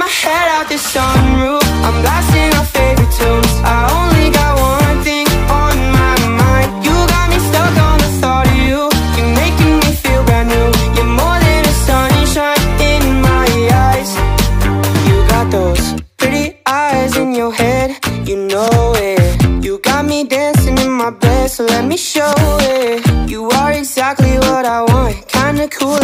head out the sunroof, I'm blasting our favorite tunes. I only got one thing on my mind. You got me stuck on the thought of you. You're making me feel brand new. You're more than a sunshine in my eyes. You got those pretty eyes in your head, you know it. You got me dancing in my bed, so let me show it. You are exactly what I want, kinda cool